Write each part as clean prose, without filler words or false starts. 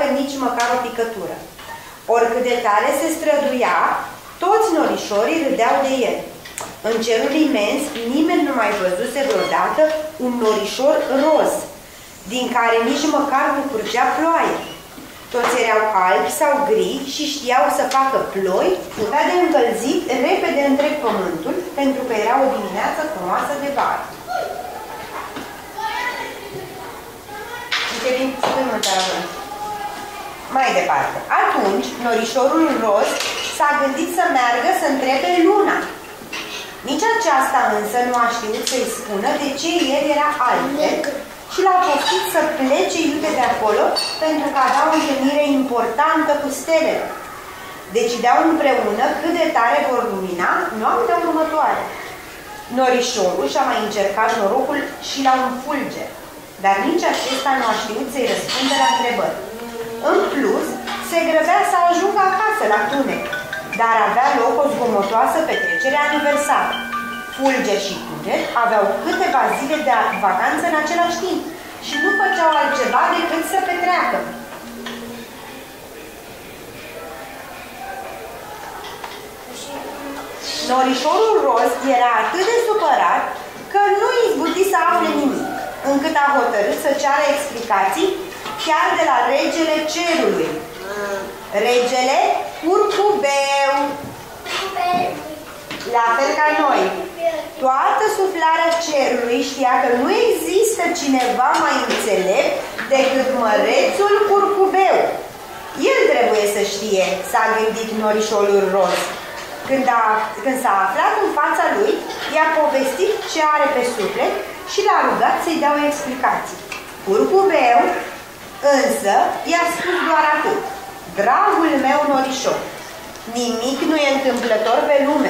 nici măcar o picătură. Oricât de tare se străduia, toți norișorii râdeau de el. În cerul imens, nimeni nu mai văzuse vreodată un norișor roz, din care nici măcar nu curgea ploaie. Toți erau albi sau gri și știau să facă ploi, putea de încălzit repede întreg pământul, pentru că era o dimineață frumoasă de vară. Mai departe. Atunci, norișorul roz s-a gândit să meargă să întrebe luna. Nici aceasta însă nu a știut să-i spună de ce el era altfel și l-a poftit să plece iute de acolo pentru că avea o întâlnire importantă cu stelele. Decideau împreună cât de tare vor lumina noaptea următoare. Norișorul și-a mai încercat norocul și la un fulger, dar nici acesta nu a știut să-i răspundă la întrebări. În plus, se grăbea să ajungă acasă la tunec, dar avea loc o zgomotoasă petrecere aniversară. Fulger și Cuget aveau câteva zile de vacanță în același timp și nu făceau altceva decât să petreacă. Norișorul roz era atât de supărat că nu izbuti să afle nimic, încât a hotărât să ceară explicații chiar de la regele cerului. Regele Curcubeu. La fel ca noi. Toată suflarea cerului știa că nu există cineva mai înțelept decât mărețul Curcubeu. El trebuie să știe, s-a gândit norișorul roz. Când s-a aflat în fața lui, i-a povestit ce are pe suflet și l-a rugat să-i dea o explicație. Curcubeu însă i-a spus doar atât: dragul meu norișor, nimic nu e întâmplător pe lume.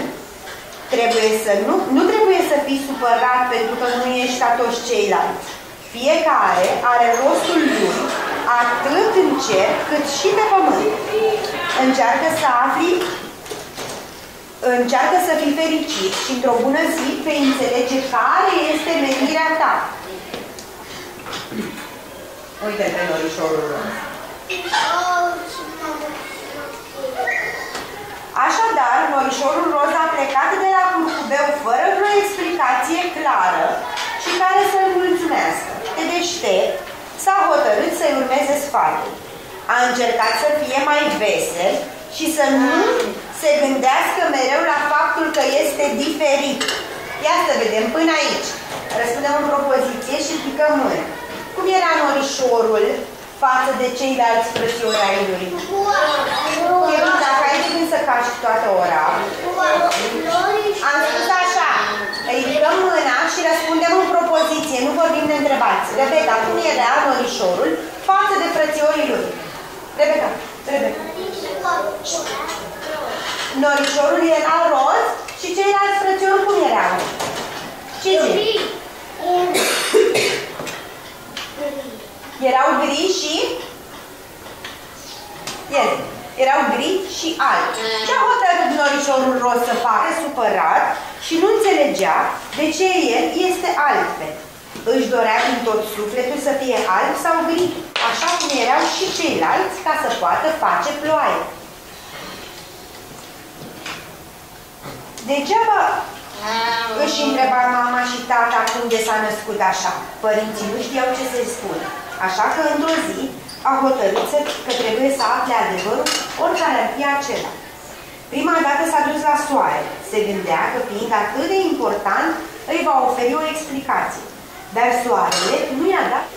Nu trebuie să fii supărat pentru că nu ești ca toți ceilalți. Fiecare are rostul lui, atât în cer cât și pe pământ. Încearcă să fii fericit și într-o bună zi vei înțelege care este menirea ta. Uite pe norișorul lor. Așadar, norișorul roz a plecat de la Curcubeu fără vreo explicație clară și care să-l mulțumească. De deștept, s-a hotărât să-i urmeze sfatul. A încercat să fie mai vesel și să nu se gândească mereu la faptul că este diferit. Ia să vedem, până aici. Răspundem în propoziție și picăm mâna. Cum era norișorul față de ceilalți frățiori ai lui? Dacă ai de gând să cași toată ora, am spus așa, îi ridicăm mâna și răspundem în propoziție, nu vorbim de întrebați. Rebecca, cum era norișorul față de frățiorii lui? Rebecca. Norișorul era roz și ceilalți frățiori cum erau? Ce zici? Erau gri și... Erau gri și albi. Ce-a hotărât norișorul roz să facă? Supărat și nu înțelegea de ce el este altfel. Își dorea din tot sufletul să fie alb sau gri, așa cum erau și ceilalți, ca să poată face ploaie. Degeaba își întreba mama și tata cum de s-a născut așa. Părinții nu știau ce să-i spună. Așa că într-o zi a hotărât că trebuie să afle adevărul, oricare ar fi acela. Prima dată s-a dus la soare. Se gândea că, fiind atât de important, îi va oferi o explicație. Dar soarele nu i-a dat.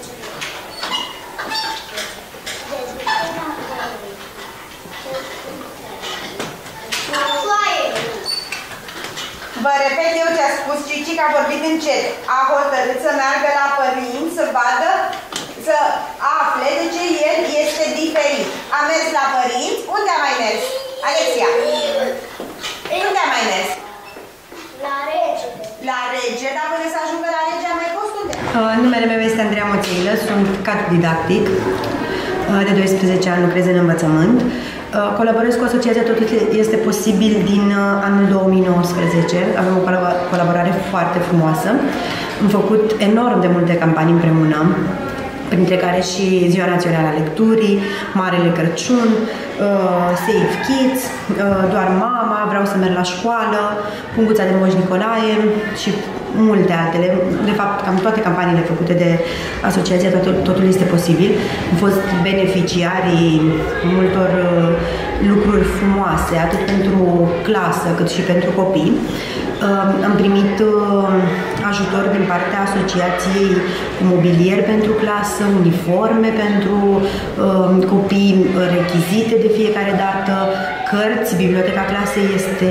Vă repet eu ce a spus Cici, că a vorbit încet. A hotărât să meargă la părinți, să vadă, să afle de ce el este diferit. A mers la părinți. Unde a mai mers? Alexia. Unde a mai mers? La rege. La rege, dar până să ajungă la rege a mai fost unde? Numele meu este Andreea Moțeilă, sunt cadru didactic. De 12 ani lucrez în învățământ. Colaborez cu Asociația Totul este posibil din anul 2019. Avem o colaborare foarte frumoasă. Am făcut enorm de multe campanii împreună. printre care și Ziua Națională a Lecturii, Marele Crăciun, Save Kids, Doar Mama, Vreau să merg la școală, Punguța de Moș Nicolae și multe altele. De fapt, cam toate campaniile făcute de asociația Totul este posibil. Am fost beneficiarii multor lucruri frumoase, atât pentru clasă cât și pentru copii. Am primit ajutor din partea asociației cu mobilier pentru clasă, uniforme pentru copii, rechizite de fiecare dată, cărți. Biblioteca clasei este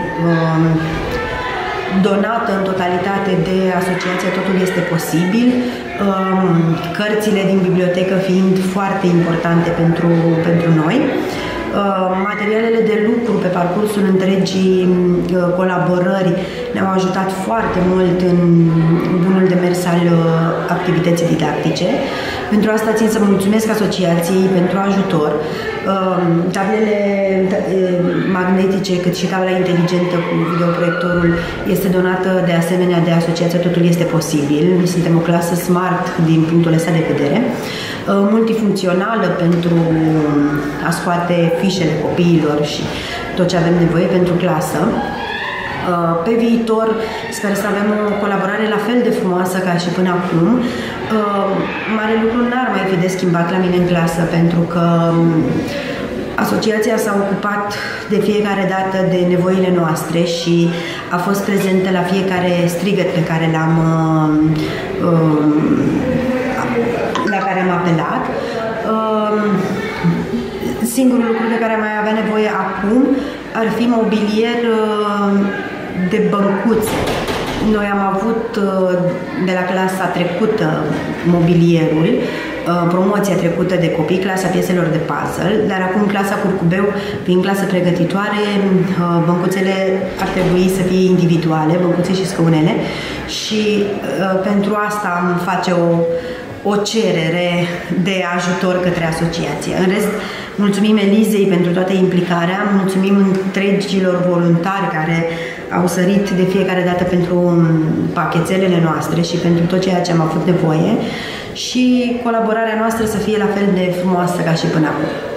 donată în totalitate de asociația Totul este posibil, cărțile din bibliotecă fiind foarte importante pentru noi. Materialele de lucru pe parcursul întregii colaborări ne-au ajutat foarte mult în bunul demers al activității didactice. Pentru asta țin să mulțumesc asociației pentru ajutor. Tablele magnetice, cât și tabla inteligentă cu videoproiectorul este donată de asemenea de asociația Totul este posibil. Noi suntem o clasă smart din punctul ăsta de vedere, multifuncțională pentru a scoate fișele copiilor și tot ce avem nevoie pentru clasă. Pe viitor sper să avem o colaborare la fel de frumoasă ca și până acum. Mare lucru n-ar mai fi de schimbat la mine în clasă, pentru că asociația s-a ocupat de fiecare dată de nevoile noastre și a fost prezentă la fiecare strigăt pe care la care am apelat. Singurul lucru de care am mai avea nevoie acum ar fi mobilier de băncuțe. Noi am avut de la clasa trecută mobilierul, promoția trecută de copii, clasa pieselor de puzzle, dar acum clasa curcubeu, fiind clasă pregătitoare, băncuțele ar trebui să fie individuale, băncuțe și scaunele, și pentru asta am face o cerere de ajutor către asociație. În rest, mulțumim Elizei pentru toată implicarea, mulțumim întregilor voluntari care au sărit de fiecare dată pentru pachetelele noastre și pentru tot ceea ce am avut nevoie, și colaborarea noastră să fie la fel de frumoasă ca și până acum.